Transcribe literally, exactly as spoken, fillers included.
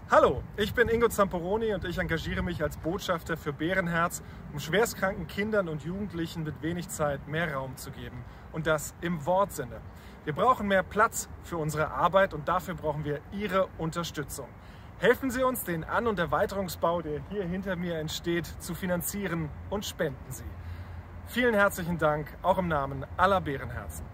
Hallo, ich bin Ingo Zamperoni und ich engagiere mich als Botschafter für Bärenherz, um schwerstkranken Kindern und Jugendlichen mit wenig Zeit mehr Raum zu geben. Und das im Wortsinne. Wir brauchen mehr Platz für unsere Arbeit und dafür brauchen wir Ihre Unterstützung. Helfen Sie uns, den An- und Erweiterungsbau, der hier hinter mir entsteht, zu finanzieren und spenden Sie. Vielen herzlichen Dank, auch im Namen aller Bärenherzen.